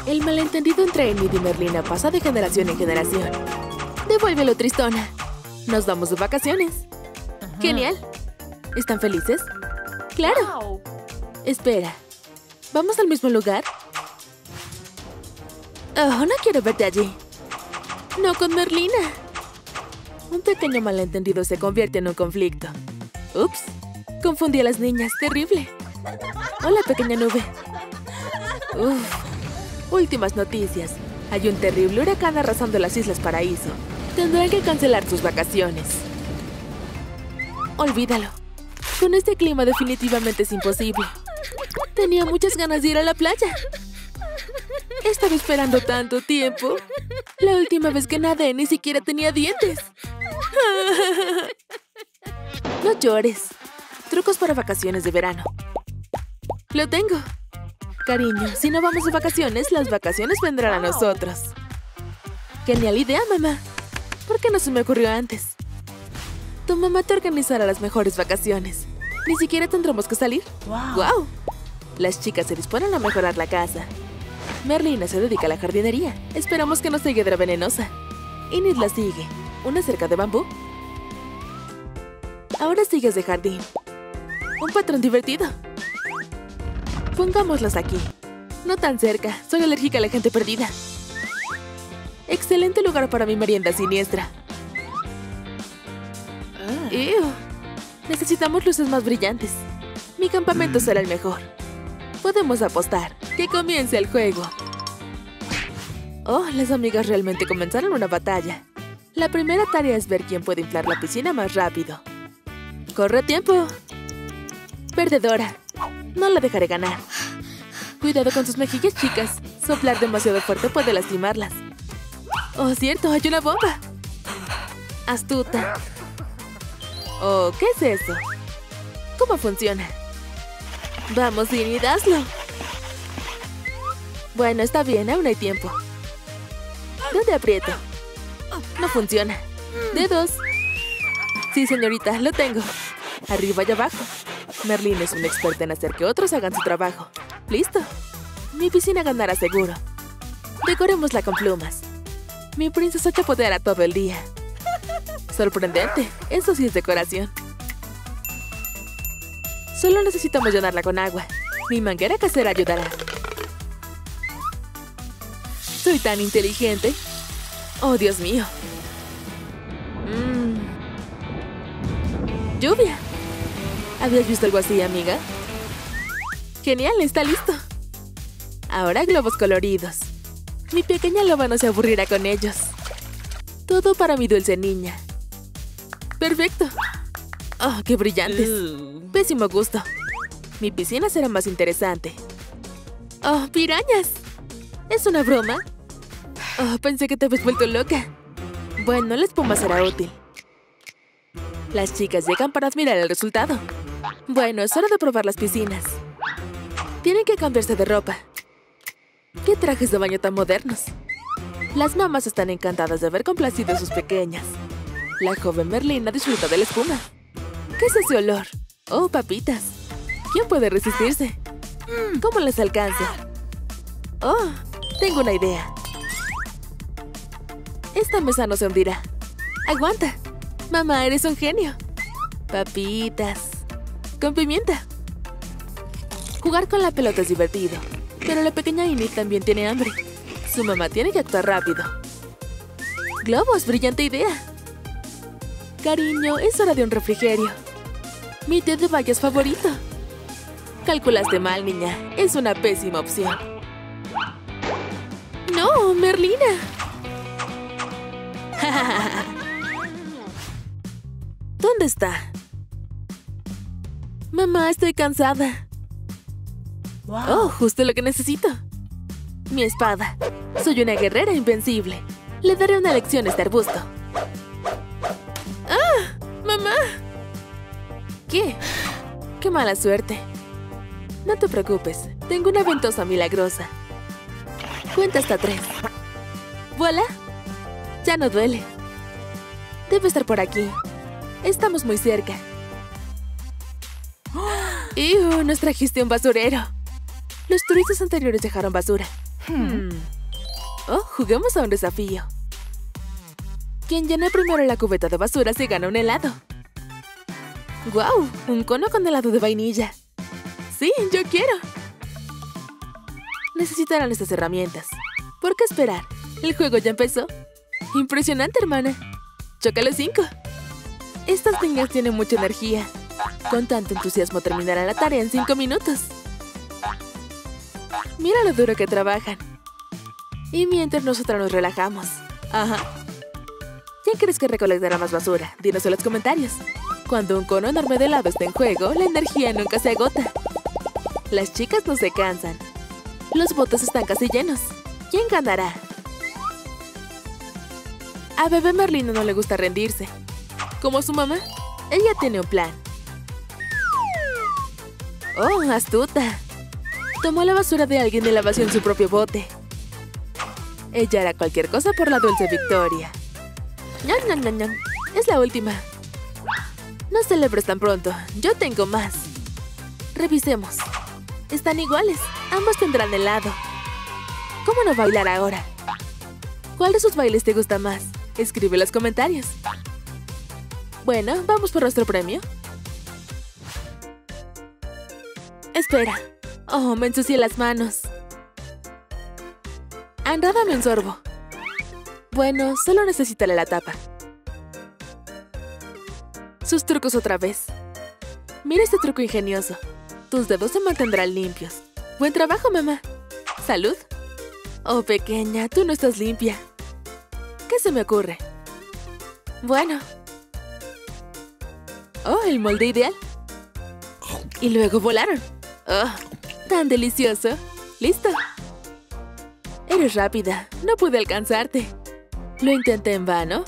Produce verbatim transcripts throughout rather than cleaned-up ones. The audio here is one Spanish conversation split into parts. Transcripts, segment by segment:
El malentendido entre Enid y Merlina pasa de generación en generación. Devuélvelo, Tristona. Nos vamos de vacaciones. Ajá. Genial. ¿Están felices? ¡Claro! Wow. Espera. ¿Vamos al mismo lugar? Oh, no quiero verte allí. No con Merlina. Un pequeño malentendido se convierte en un conflicto. Ups. Confundí a las niñas. Terrible. Hola, pequeña nube. Uf. Últimas noticias. Hay un terrible huracán arrasando las Islas Paraíso. Tendrán que cancelar sus vacaciones. Olvídalo. Con este clima definitivamente es imposible. Tenía muchas ganas de ir a la playa. He estado esperando tanto tiempo. La última vez que nadé ni siquiera tenía dientes. No llores. Trucos para vacaciones de verano. Lo tengo. Cariño, si no vamos de vacaciones, las vacaciones vendrán a nosotros. Genial idea, mamá. ¿Por qué no se me ocurrió antes? Tu mamá te organizará las mejores vacaciones. Ni siquiera tendremos que salir. ¡Wow! ¡Wow! Las chicas se disponen a mejorar la casa. Merlina se dedica a la jardinería. Esperamos que no sea hiedra venenosa. Enid la sigue. ¿Una cerca de bambú? Ahora sigues de jardín. Un patrón divertido. Pongámoslas aquí. No tan cerca. Soy alérgica a la gente perdida. Excelente lugar para mi merienda siniestra. Ah. ¡Ew! Necesitamos luces más brillantes. Mi campamento será el mejor. Podemos apostar. ¡Que comience el juego! Oh, las amigas realmente comenzaron una batalla. La primera tarea es ver quién puede inflar la piscina más rápido. ¡Corre tiempo! Perdedora. No la dejaré ganar. Cuidado con sus mejillas, chicas. Soplar demasiado fuerte puede lastimarlas. Oh, cierto, hay una bomba. Astuta. Oh, ¿qué es eso? ¿Cómo funciona? Vamos, Enid, hazlo. Bueno, está bien, aún hay tiempo. ¿Dónde aprieto? No funciona. Dedos. Sí, señorita, lo tengo. Arriba y abajo. Merlina es una experta en hacer que otros hagan su trabajo. ¿Listo? Mi piscina ganará seguro. Decorémosla con plumas. Mi princesa chapoteará todo el día. Sorprendente. Eso sí es decoración. Solo necesitamos llenarla con agua. Mi manguera casera ayudará. Soy tan inteligente. Oh, Dios mío. Mm. Lluvia. ¿Habías visto algo así, amiga? Genial, está listo. Ahora globos coloridos. Mi pequeña loba no se aburrirá con ellos. Todo para mi dulce niña. Perfecto. Oh, qué brillantes. Pésimo gusto. Mi piscina será más interesante. Oh, pirañas. ¿Es una broma? Oh, pensé que te habías vuelto loca. Bueno, la espuma será útil. Las chicas llegan para admirar el resultado. Bueno, es hora de probar las piscinas. Tienen que cambiarse de ropa. ¿Qué trajes de baño tan modernos? Las mamás están encantadas de haber complacido a sus pequeñas. La joven Merlina disfruta de la espuma. ¿Qué es ese olor? Oh, papitas. ¿Quién puede resistirse? ¿Cómo les alcanza? Oh, tengo una idea. Esta mesa no se hundirá. ¡Aguanta! Mamá, eres un genio. Papitas. Con pimienta. Jugar con la pelota es divertido. Pero la pequeña Enid también tiene hambre. Su mamá tiene que actuar rápido. ¡Globos! ¡Brillante idea! Cariño, es hora de un refrigerio. Mi té de bayas favorito. Calculaste mal, niña. Es una pésima opción. ¡No, Merlina! ¿Dónde está? Mamá, estoy cansada. Wow. Oh, justo lo que necesito. Mi espada. Soy una guerrera invencible. Le daré una lección a este arbusto. ¡Ah! ¡Mamá! ¿Qué? ¡Qué mala suerte! No te preocupes. Tengo una ventosa milagrosa. Cuenta hasta tres. ¡Voilà! Ya no duele. Debe estar por aquí. Estamos muy cerca. ¡Ew! Nos trajiste un basurero. Los turistas anteriores dejaron basura. Hmm. Oh, juguemos a un desafío. Quien llene primero la cubeta de basura se gana un helado. ¡Guau! Un cono con helado de vainilla. ¡Sí, yo quiero! Necesitarán estas herramientas. ¿Por qué esperar? ¿El juego ya empezó? ¡Impresionante, hermana! ¡Choca los cinco! Estas niñas tienen mucha energía. Con tanto entusiasmo terminarán la tarea en cinco minutos. Mira lo duro que trabajan. Y mientras nosotras nos relajamos. Ajá. ¿Quién crees que recolectará más basura? Dinos en los comentarios. Cuando un cono enorme de helado está en juego, la energía nunca se agota. Las chicas no se cansan. Los botes están casi llenos. ¿Quién ganará? A bebé Merlina no le gusta rendirse. Como su mamá, ella tiene un plan. ¡Oh, astuta! Tomó la basura de alguien y la vació en su propio bote. Ella hará cualquier cosa por la dulce victoria. ¡Ñam, ñam, ñam, ñam! Es la última. No celebres tan pronto. Yo tengo más. Revisemos. Están iguales. Ambos tendrán helado. ¿Cómo no bailar ahora? ¿Cuál de sus bailes te gusta más? Escribe en los comentarios. Bueno, ¿vamos por nuestro premio? Espera. Oh, me ensucié las manos. Anda, dame un sorbo. Bueno, solo necesitaré la tapa. Sus trucos otra vez. Mira este truco ingenioso. Tus dedos se mantendrán limpios. Buen trabajo, mamá. ¿Salud? Oh, pequeña, tú no estás limpia. ¿Qué se me ocurre? Bueno. Oh, el molde ideal. Y luego volaron. Oh, tan delicioso. Listo. Eres rápida. No pude alcanzarte. Lo intenté en vano.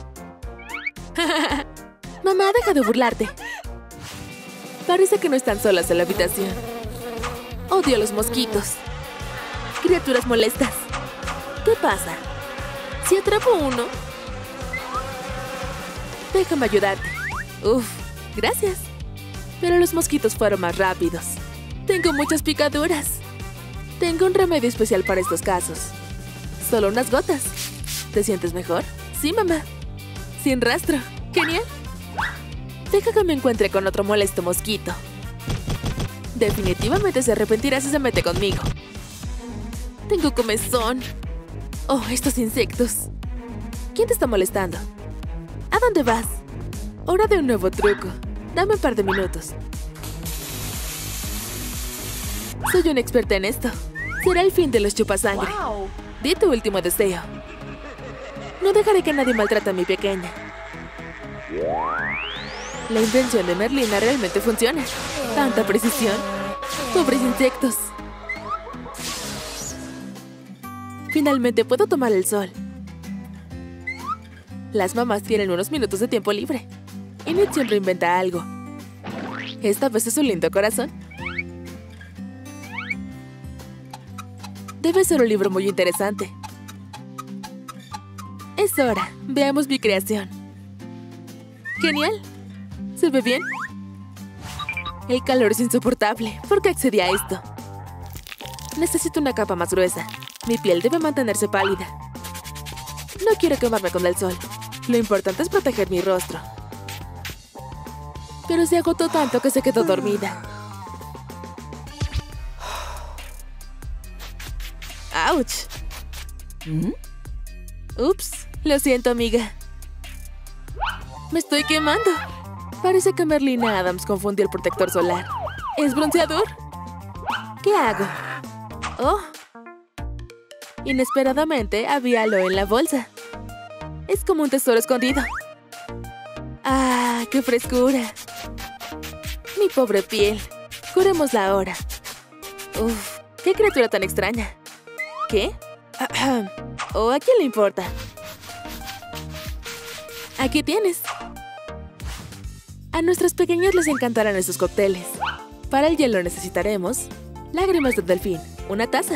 Mamá, deja de burlarte. Parece que no están solas en la habitación. Odio a los mosquitos. Criaturas molestas. ¿Qué pasa? Si atrapo uno... Déjame ayudarte. Uf, gracias. Pero los mosquitos fueron más rápidos. Tengo muchas picaduras. Tengo un remedio especial para estos casos. Solo unas gotas. ¿Te sientes mejor? Sí, mamá. Sin rastro. Genial. Deja que me encuentre con otro molesto mosquito. Definitivamente se arrepentirá si se mete conmigo. Tengo comezón. Oh, estos insectos. ¿Quién te está molestando? ¿A dónde vas? Hora de un nuevo truco. Dame un par de minutos. Soy una experta en esto. Será el fin de los chupasangre. Wow. Di tu último deseo. No dejaré que nadie maltrate a mi pequeña. La invención de Merlina realmente funciona. Tanta precisión. Pobres insectos. Finalmente puedo tomar el sol. Las mamás tienen unos minutos de tiempo libre. Enid siempre inventa algo. Esta vez es un lindo corazón. Debe ser un libro muy interesante. Es hora. Veamos mi creación. ¡Genial! ¿Se ve bien? El calor es insoportable. ¿Por qué accedí a esto? Necesito una capa más gruesa. Mi piel debe mantenerse pálida. No quiero quemarme con el sol. Lo importante es proteger mi rostro. Pero se agotó tanto que se quedó dormida. ¡Auch! Ups, lo siento, amiga. Me estoy quemando. Parece que Merlina Adams confundió el protector solar. ¿Es bronceador? ¿Qué hago? Oh. Inesperadamente había aloe en la bolsa. Es como un tesoro escondido. ¡Ah, qué frescura! Mi pobre piel. Curémosla ahora. Uf, qué criatura tan extraña. ¿Qué? ¿O a quién le importa? Aquí tienes. A nuestras pequeñas les encantarán estos cócteles. Para el hielo necesitaremos lágrimas de delfín, una taza.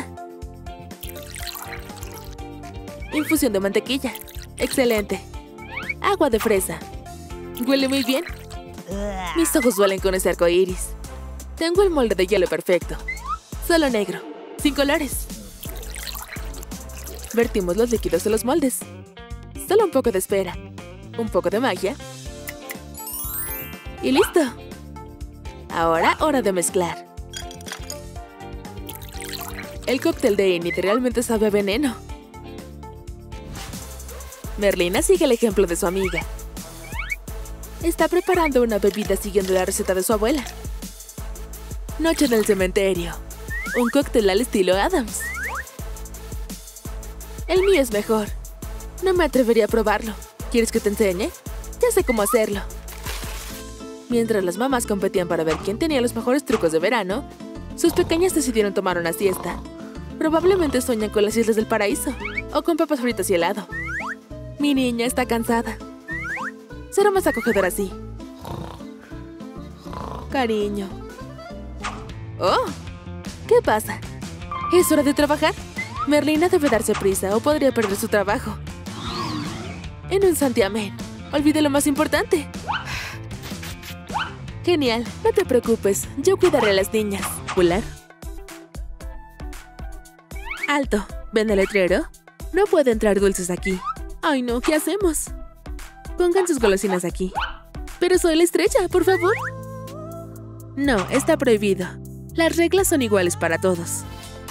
Infusión de mantequilla. Excelente. Agua de fresa. Huele muy bien. Mis ojos duelen con ese arco iris. Tengo el molde de hielo perfecto. Solo negro, sin colores. Vertimos los líquidos en los moldes. Solo un poco de espera. Un poco de magia. ¡Y listo! Ahora, hora de mezclar. El cóctel de Enid realmente sabe a veneno. Merlina sigue el ejemplo de su amiga. Está preparando una bebida siguiendo la receta de su abuela. Noche en el cementerio. Un cóctel al estilo Adams. El mío es mejor. No me atrevería a probarlo. ¿Quieres que te enseñe? Ya sé cómo hacerlo. Mientras las mamás competían para ver quién tenía los mejores trucos de verano, sus pequeñas decidieron tomar una siesta. Probablemente sueñan con las islas del paraíso o con papas fritas y helado. Mi niña está cansada. Será más acogedor así. Cariño. ¡Oh! ¿Qué pasa? ¿Es hora de trabajar? Merlina debe darse prisa o podría perder su trabajo. En un santiamén. Olvide lo más importante. Genial, no te preocupes. Yo cuidaré a las niñas. ¿Pular? ¡Alto! ¿Ven el letrero? No puede entrar dulces aquí. ¡Ay no! ¿Qué hacemos? Pongan sus golosinas aquí. Pero soy la estrella, por favor. No, está prohibido. Las reglas son iguales para todos.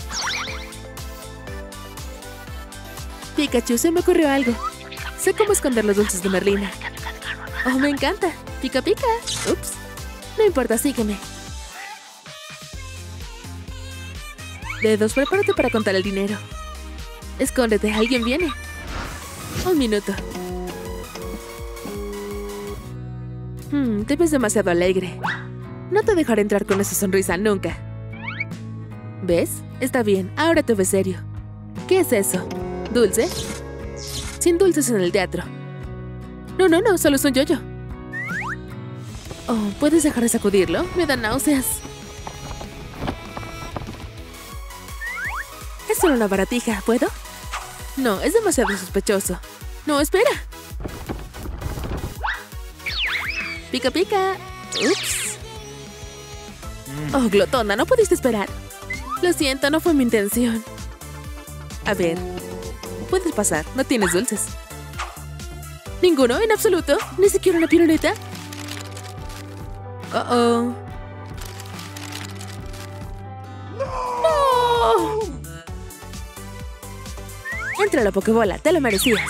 Pikachu, se me ocurrió algo. Sé cómo esconder los dulces de Merlina. ¡Oh, me encanta! ¡Pica, pica! ¡Ups! No importa, sígueme. Dedos, prepárate para contar el dinero. Escóndete, alguien viene. Un minuto. Hmm, te ves demasiado alegre. No te dejaré entrar con esa sonrisa nunca. ¿Ves? Está bien, ahora te ves serio. ¿Qué es eso? ¿Dulce? Sin dulces en el teatro. No, no, no, solo es un yo-yo. Oh, ¿puedes dejar de sacudirlo? Me da náuseas. Es solo una baratija, ¿puedo? No, es demasiado sospechoso. No, espera. Pica, pica. Ups. Oh, glotona, ¿no pudiste esperar? Lo siento, no fue mi intención. A ver. Puedes pasar, no tienes dulces. ¿Ninguno? ¿En absoluto? ¿Ni siquiera una piruleta? Oh, oh. ¡No! Entra la pokebola, te lo merecías.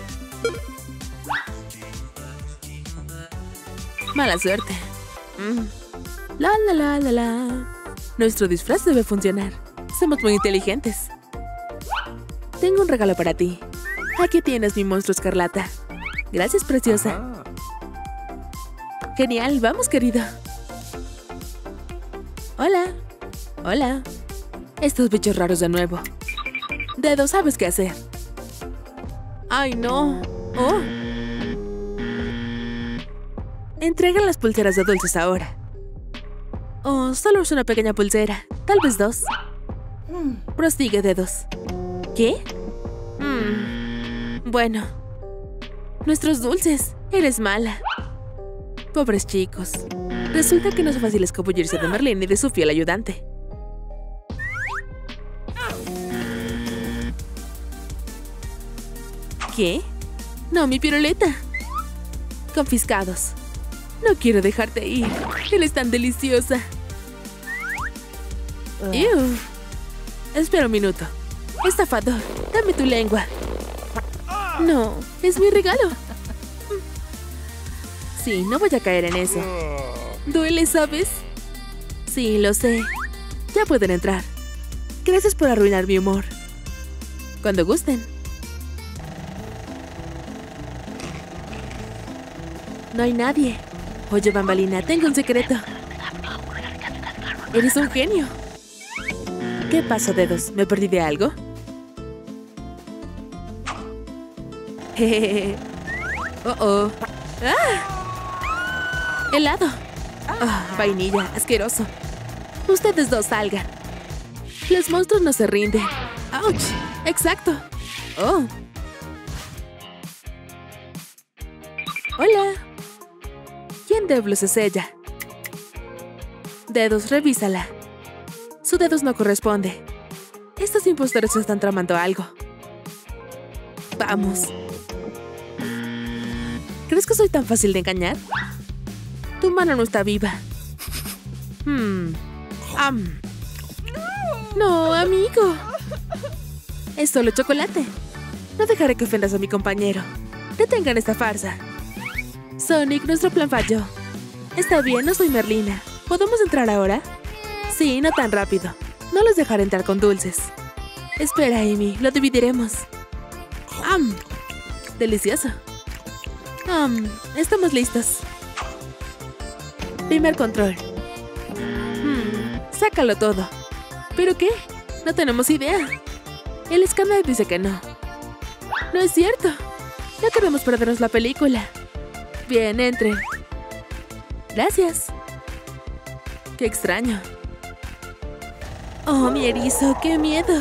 Mala suerte. Mm. La la la la la. Nuestro disfraz debe funcionar. Somos muy inteligentes. Tengo un regalo para ti. Aquí tienes mi monstruo escarlata. Gracias, preciosa. Genial, vamos, querido. Hola. Hola. Estos bichos raros de nuevo. Dedo, ¿sabes qué hacer? ¡Ay, no! ¡Oh! Entregan las pulseras de dulces ahora. Oh, solo es una pequeña pulsera. Tal vez dos. Prosigue, Dedos. ¿Qué? Mm. Bueno. Nuestros dulces. Eres mala. Pobres chicos. Resulta que no es fácil escabullirse de Merlín y de su fiel ayudante. ¿Qué? No, mi piruleta. Confiscados. No quiero dejarte ir. Eres tan deliciosa. ¡Ew! Espera un minuto. Estafador, dame tu lengua. No, es mi regalo. Sí, no voy a caer en eso. Duele, ¿sabes? Sí, lo sé. Ya pueden entrar. Gracias por arruinar mi humor. Cuando gusten. No hay nadie. Oye, Bambalina, tengo un secreto. Eres un genio. ¿Qué pasa, Dedos? ¿Me perdí de algo? Jejeje. Oh, oh. ¡Ah! ¡Helado! Oh, vainilla, asqueroso. Ustedes dos salgan. Los monstruos no se rinden. ¡Auch! ¡Exacto! ¡Oh! ¡Hola! ¿Quién diablos es ella? Dedos, revísala. Su Dedos no corresponde. Estos impostores están tramando algo. Vamos. ¿Crees que soy tan fácil de engañar? Tu mano no está viva. Hmm. Am. No, amigo. Es solo chocolate. No dejaré que ofendas a mi compañero. Detengan esta farsa. Sonic, nuestro plan falló. Está bien, no soy Merlina. ¿Podemos entrar ahora? Sí, no tan rápido. No los dejaré entrar con dulces. Espera, Amy, lo dividiremos. ¡Am! Delicioso. ¡Am! Estamos listos. Primer control. Hmm, sácalo todo. ¿Pero qué? No tenemos idea. El escáner dice que no. No es cierto. No queremos perdernos la película. Bien, entren. Gracias. Qué extraño. Oh, mi erizo, qué miedo.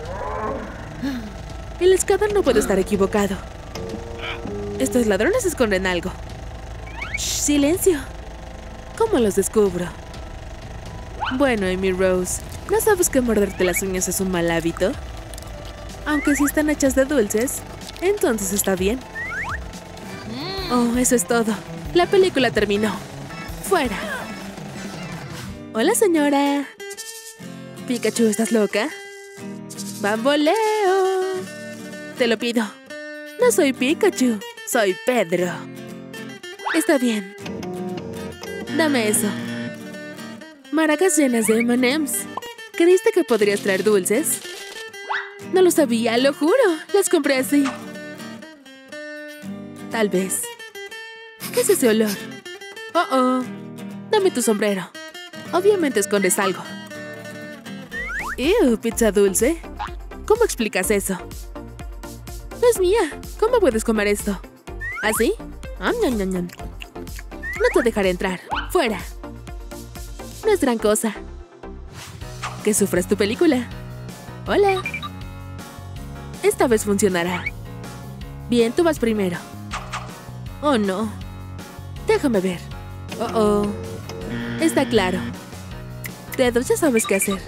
El escáner no puede estar equivocado. Estos ladrones esconden algo. Shh, silencio. ¿Cómo los descubro? Bueno, Amy Rose, ¿no sabes que morderte las uñas es un mal hábito? Aunque si están hechas de dulces, entonces está bien. Oh, eso es todo. La película terminó. ¡Fuera! Hola, señora. Pikachu, ¿estás loca? ¡Bamboleo! Te lo pido. No soy Pikachu, soy Pedro. Está bien. Dame eso. Maracas llenas de eme and eme's. ¿Creíste que podrías traer dulces? No lo sabía, lo juro. Las compré así. Tal vez. ¿Qué es ese olor? Oh, oh. Dame tu sombrero. Obviamente escondes algo. Ew, pizza dulce. ¿Cómo explicas eso? No es mía. ¿Cómo puedes comer esto? ¿Así? Am, ñam, ñam, ñam. No te dejaré entrar. ¡Fuera! No es gran cosa. Que sufras tu película. Hola. Esta vez funcionará. Bien, tú vas primero. Oh, no. Déjame ver. Oh, oh. Está claro. Dedos, ya sabes qué hacer.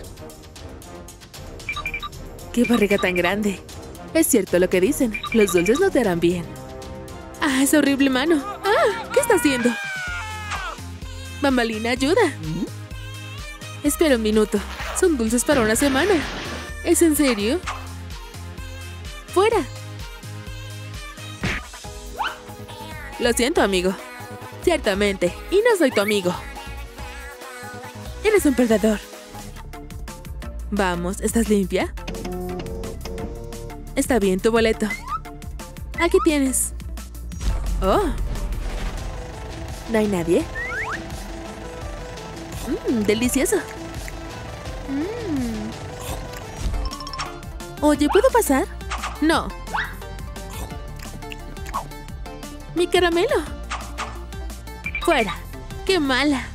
¡Qué barriga tan grande! Es cierto lo que dicen. Los dulces no te harán bien. ¡Ah, esa horrible mano! ¡Ah! ¿Qué está haciendo? Bambalina, ayuda. Espera un minuto. Son dulces para una semana. ¿Es en serio? ¡Fuera! Lo siento, amigo. Ciertamente. Y no soy tu amigo. Eres un perdedor. Vamos, ¿estás limpia? Está bien, tu boleto. Aquí tienes. Oh. ¿No hay nadie? Mmm, delicioso. Mm. Oye, ¿puedo pasar? No. ¡Mi caramelo! ¡Fuera! ¡Qué mala!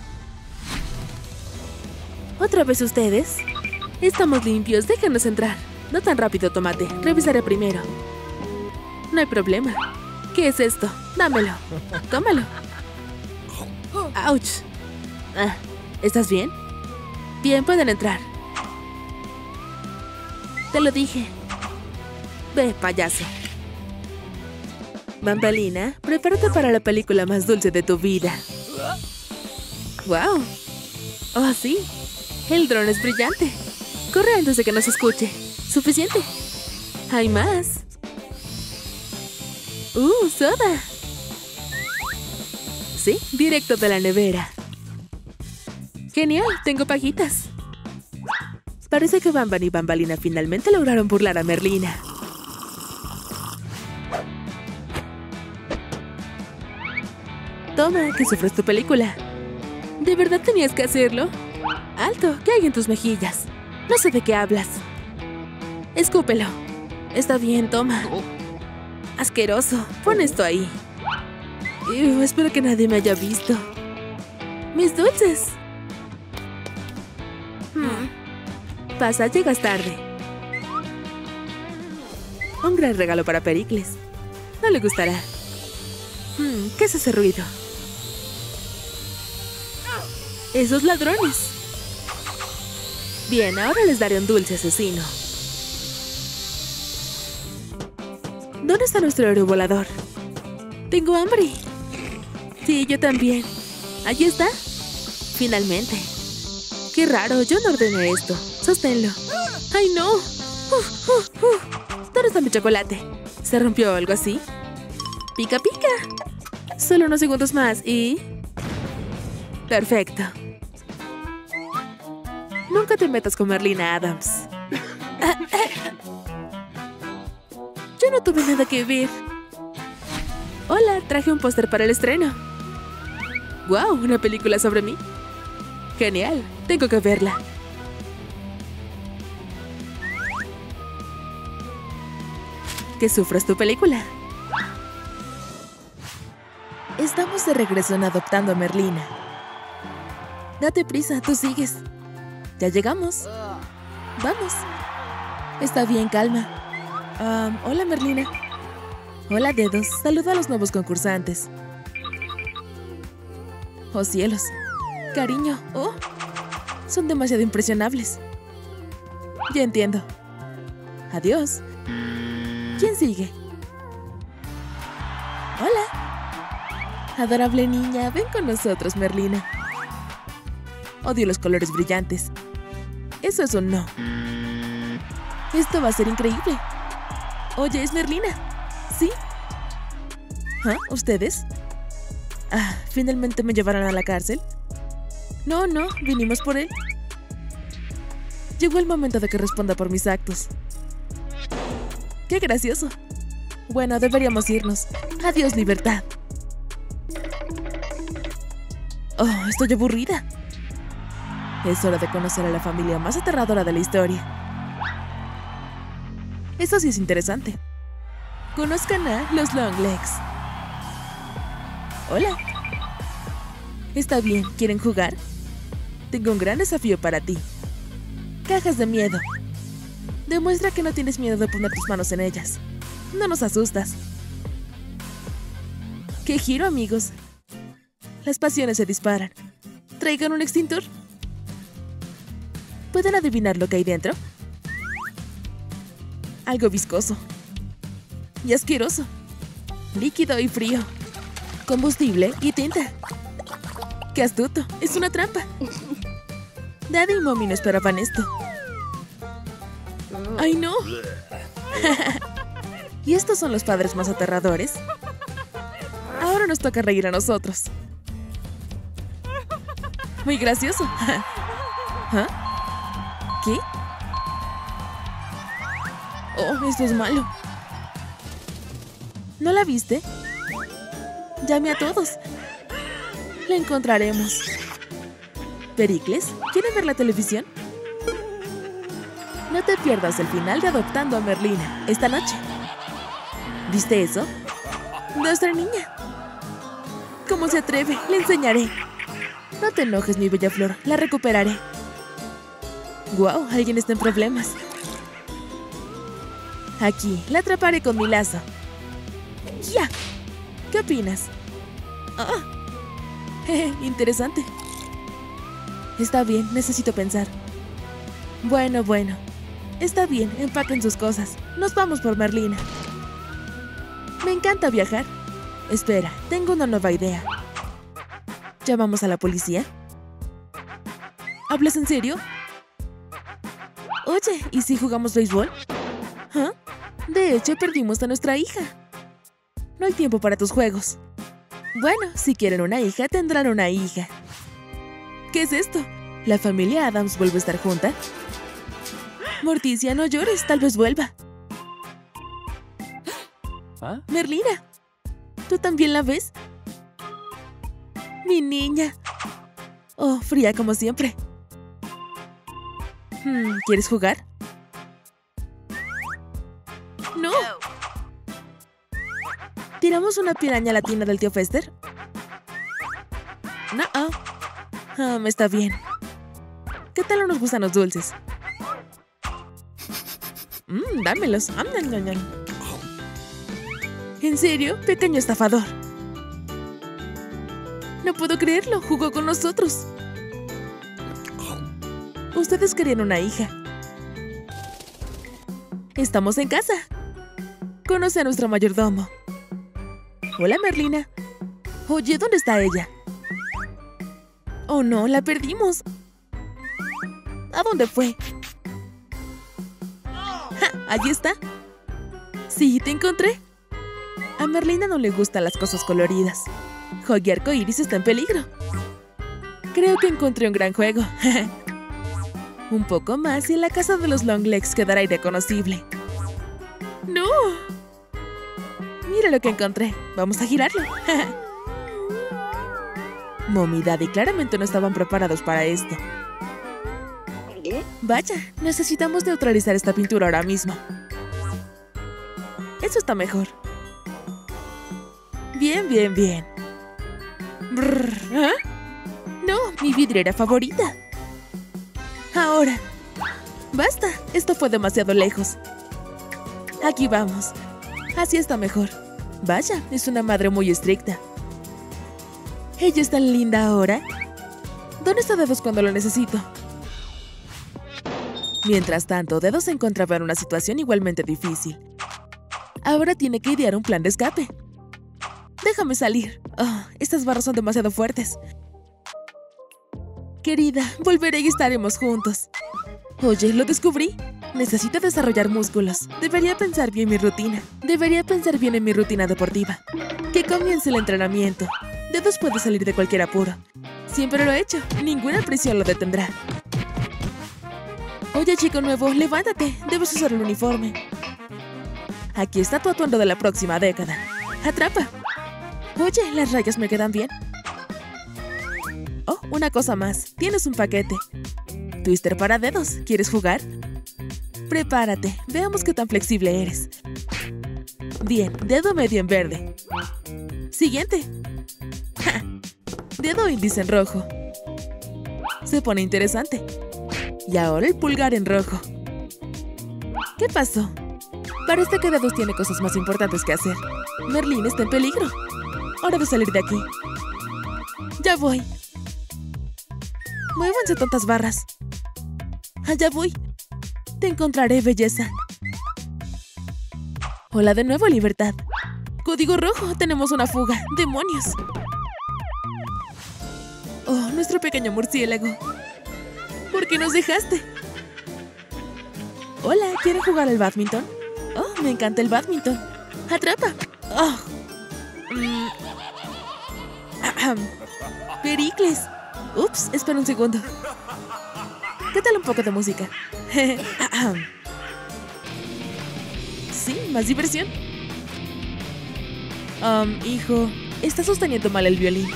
¿Otra vez ustedes? Estamos limpios, déjanos entrar. No tan rápido, tomate. Revisaré primero. No hay problema. ¿Qué es esto? Dámelo. Tómalo. ¡Auch! Ah, ¿estás bien? Bien, pueden entrar. Te lo dije. Ve, payaso. Bambalina, prepárate para la película más dulce de tu vida. ¡Wow! ¡Oh, sí! El dron es brillante. Corre antes de que nos escuche. ¡Suficiente! ¡Hay más! ¡Uh, soda! Sí, directo de la nevera. ¡Genial! Tengo pajitas. Parece que Bamban y Bambalina finalmente lograron burlar a Merlina. Toma, que sufres tu película. ¿De verdad tenías que hacerlo? Alto, ¿qué hay en tus mejillas? No sé de qué hablas. Escúpelo. Está bien, toma. Asqueroso, pon esto ahí. Ew, espero que nadie me haya visto. ¡Mis dulces! Hmm. Pasa, llegas tarde. Un gran regalo para Pericles. No le gustará. Hmm, ¿qué es ese ruido? ¡Esos ladrones! Bien, ahora les daré un dulce asesino. ¿Dónde está nuestro héroe volador? Tengo hambre. Sí, yo también. Allí está. Finalmente. Qué raro, yo no ordené esto. Sosténlo. ¡Ay, no! Uf, uf, uf. ¿Dónde está mi chocolate? ¿Se rompió o algo así? ¡Pica, pica! Solo unos segundos más y... Perfecto. Nunca te metas con Merlina Addams. Ah, ah. Yo no tuve nada que ver. Hola, traje un póster para el estreno. ¡Wow! ¿Una película sobre mí? Genial, tengo que verla. Que sufras tu película. Estamos de regreso en Adoptando a Merlina. Date prisa, tú sigues. Ya llegamos. Vamos. Está bien, calma. Um, hola, Merlina. Hola, dedos. Saluda a los nuevos concursantes. Oh, cielos. Cariño. Oh. Son demasiado impresionables. Ya entiendo. Adiós. ¿Quién sigue? Hola. Adorable niña, ven con nosotros, Merlina. Odio los colores brillantes. Eso es un no. Esto va a ser increíble. Oye, ¿es Merlina? ¿Sí? ¿Ah? ¿Ustedes? Ah, ¿finalmente me llevaron a la cárcel? No, no, vinimos por él. Llegó el momento de que responda por mis actos. ¡Qué gracioso! Bueno, deberíamos irnos. Adiós, libertad. Oh, estoy aburrida. Es hora de conocer a la familia más aterradora de la historia. Eso sí es interesante. Conozcan a los Longlegs. Hola. Está bien, ¿quieren jugar? Tengo un gran desafío para ti. Cajas de miedo. Demuestra que no tienes miedo de poner tus manos en ellas. No nos asustas. ¡Qué giro, amigos! Las pasiones se disparan. ¿Traigan un extintor? ¿Pueden adivinar lo que hay dentro? Algo viscoso. Y asqueroso. Líquido y frío. Combustible y tinta. ¡Qué astuto! ¡Es una trampa! Daddy y Mommy no esperaban esto. ¡Ay, no! ¿Y estos son los padres más aterradores? Ahora nos toca reír a nosotros. Muy gracioso. ¿Ah? ¿Qué? Oh, esto es malo. ¿No la viste? Llame a todos. La encontraremos. ¿Pericles? ¿Quieren ver la televisión? No te pierdas el final de Adoptando a Merlina esta noche. ¿Viste eso? Nuestra niña. ¿Cómo se atreve? Le enseñaré. No te enojes, mi bella flor. La recuperaré. Guau, alguien está en problemas. Aquí, la atraparé con mi lazo. ¡Ya! ¿Qué opinas? Ah, jeje, interesante. Está bien, necesito pensar. Bueno, bueno. Está bien, empaquen sus cosas. Nos vamos por Merlina. Me encanta viajar. Espera, tengo una nueva idea. ¿Llamamos a la policía? ¿Hablas en serio? Oye, ¿y si jugamos béisbol? ¿Ah? De hecho, perdimos a nuestra hija. No hay tiempo para tus juegos. Bueno, si quieren una hija, tendrán una hija. ¿Qué es esto? ¿La familia Addams vuelve a estar junta? Morticia, no llores, tal vez vuelva. ¿Ah? Merlina, ¿tú también la ves? Mi niña. Oh, fría como siempre. Hmm, ¿quieres jugar? ¡No! ¿Tiramos una piraña a la tina del tío Fester? No. Ah, me está bien. ¿Qué tal unos gusanos dulces? Mmm, dámelos. ¿En serio? Pequeño estafador. No puedo creerlo. Jugó con nosotros. Ustedes querían una hija. Estamos en casa. Conoce a nuestro mayordomo. Hola, Merlina. Oye, ¿dónde está ella? Oh, no, la perdimos. ¿A dónde fue? ¡Ja! Allí está. Sí, te encontré. A Merlina no le gustan las cosas coloridas. Huggy Arcoiris está en peligro. Creo que encontré un gran juego. Un poco más y la casa de los Longlegs quedará irreconocible. ¡No! Mira lo que encontré. Vamos a girarlo. Mom y Daddy claramente no estaban preparados para esto. Vaya, necesitamos neutralizar esta pintura ahora mismo. Eso está mejor. Bien, bien, bien. Brrr, ¿eh? No, mi vidriera favorita. Ahora. Basta, esto fue demasiado lejos. Aquí vamos. Así está mejor. Vaya, es una madre muy estricta. ¿Ella es tan linda ahora? ¿Dónde está Dedos cuando lo necesito? Mientras tanto, Dedos se encontraba en una situación igualmente difícil. Ahora tiene que idear un plan de escape. Déjame salir. Oh, estas barras son demasiado fuertes. Querida, volveré y estaremos juntos. Oye, lo descubrí. Necesito desarrollar músculos. Debería pensar bien mi rutina. Debería pensar bien en mi rutina deportiva. Que comience el entrenamiento. Dedos puede salir de cualquier apuro. Siempre lo he hecho. Ninguna prisión lo detendrá. Oye, chico nuevo, levántate. Debes usar el uniforme. Aquí está tu atuendo de la próxima década. ¡Atrapa! Oye, las rayas me quedan bien. Oh, una cosa más. Tienes un paquete. Twister para Dedos. ¿Quieres jugar? Prepárate. Veamos qué tan flexible eres. Bien, dedo medio en verde. Siguiente. ¡Ja! Dedo índice en rojo. Se pone interesante. Y ahora el pulgar en rojo. ¿Qué pasó? Parece que Dedos tiene cosas más importantes que hacer. Merlín está en peligro. Hora de salir de aquí. Ya voy. Muévanse, tontas barras. Allá voy. Te encontraré, belleza. Hola de nuevo, libertad. Código rojo, tenemos una fuga. ¡Demonios! Oh, nuestro pequeño murciélago. ¿Por qué nos dejaste? Hola, ¿quieren jugar al bádminton? Oh, me encanta el bádminton. ¡Atrapa! Oh. Mm. Ahem. Pericles. Ups, espera un segundo. ¿Qué tal un poco de música? Sí, más diversión. Um, hijo, está sosteniendo mal el violín.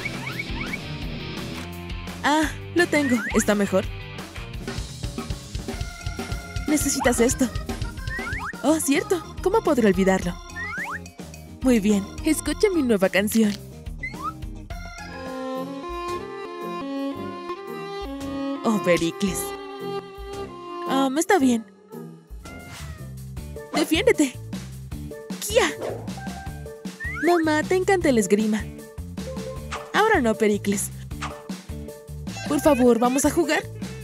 Ah, lo tengo. ¿Está mejor? Necesitas esto. Oh, cierto. ¿Cómo podré olvidarlo? Muy bien, escucha mi nueva canción. Oh, Pericles. Um, está bien. ¡Defiéndete! ¡Kia! Mamá, te encanta el esgrima. Ahora no, Pericles. Por favor, ¿vamos a jugar?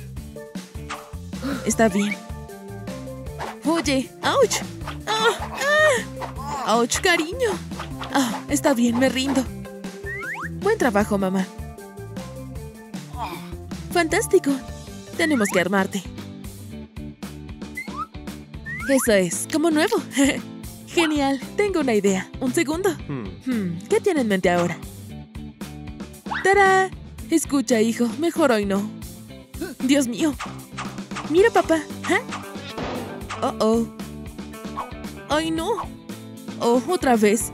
Está bien. Oye, ¡ouch! ¡Ah! ¡Ah! ¡Ouch, cariño! Ah, está bien, me rindo. Buen trabajo, mamá. ¡Fantástico! Tenemos que armarte. Eso es, como nuevo. Genial, tengo una idea. Un segundo. Hmm, ¿qué tiene en mente ahora? ¡Tará! Escucha, hijo, mejor hoy no. Dios mío. Mira, papá. ¿Ah? Oh, oh. ¡Ay, no! Oh, otra vez.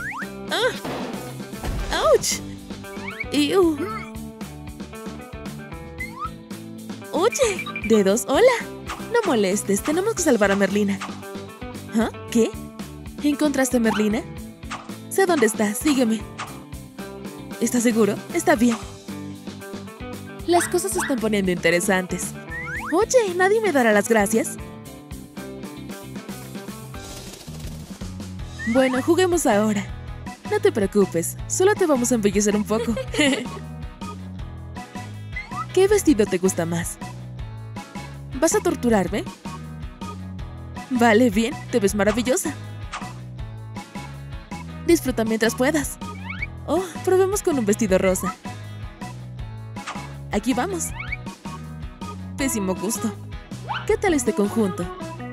¡Ah! ¡Ouch! ¡Ew! Oye, Dedos, hola. No molestes, tenemos que salvar a Merlina. ¿Ah? ¿Qué? ¿Encontraste a Merlina? Sé dónde está, sígueme. ¿Estás seguro? Está bien. Las cosas se están poniendo interesantes. Oye, ¿nadie me dará las gracias? Bueno, juguemos ahora. No te preocupes, solo te vamos a embellecer un poco. ¿Qué vestido te gusta más? ¿Vas a torturarme? Vale, bien, te ves maravillosa. Disfruta mientras puedas. Oh, probemos con un vestido rosa. Aquí vamos. Pésimo gusto. ¿Qué tal este conjunto?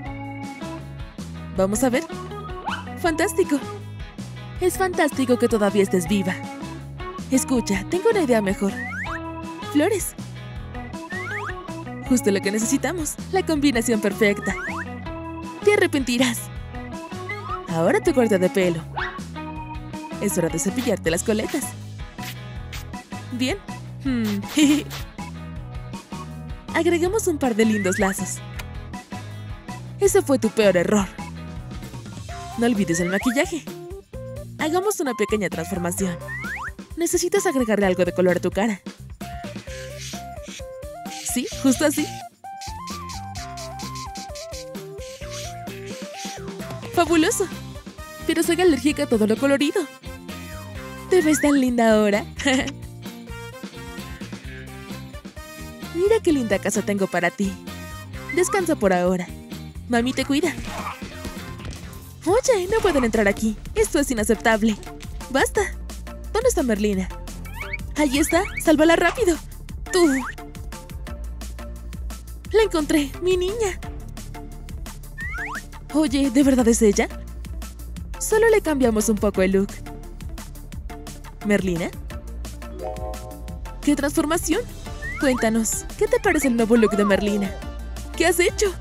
Vamos a ver. ¡Fantástico! Es fantástico que todavía estés viva. Escucha, tengo una idea mejor. Flores. Justo lo que necesitamos. La combinación perfecta. Te arrepentirás. Ahora tu corte de pelo. Es hora de cepillarte las coletas. Bien. Hmm. Agregamos un par de lindos lazos. Ese fue tu peor error. No olvides el maquillaje. Hagamos una pequeña transformación. Necesitas agregarle algo de color a tu cara. Sí, justo así. ¡Fabuloso! Pero soy alérgica a todo lo colorido. ¿Te ves tan linda ahora? Mira qué linda casa tengo para ti. Descansa por ahora. Mami te cuida. Oye, no pueden entrar aquí. Esto es inaceptable. ¡Basta! ¿Dónde está Merlina? Allí está. ¡Sálvala rápido! ¡Tú! ¡La encontré! ¡Mi niña! Oye, ¿de verdad es ella? Solo le cambiamos un poco el look. ¿Merlina? ¿Qué transformación? Cuéntanos, ¿qué te parece el nuevo look de Merlina? ¿Qué has hecho?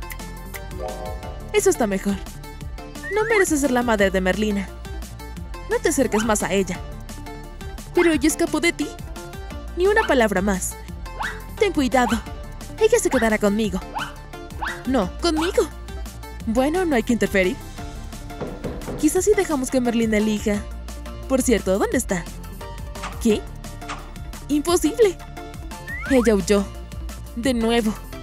Eso está mejor. No mereces ser la madre de Merlina. No te acerques más a ella. Pero ella escapó de ti. Ni una palabra más. Ten cuidado. Ella se quedará conmigo. No, conmigo. Bueno, no hay que interferir. Quizás si dejamos que Merlina elija. Por cierto, ¿dónde está? ¿Qué? ¡Imposible! Ella huyó. De nuevo.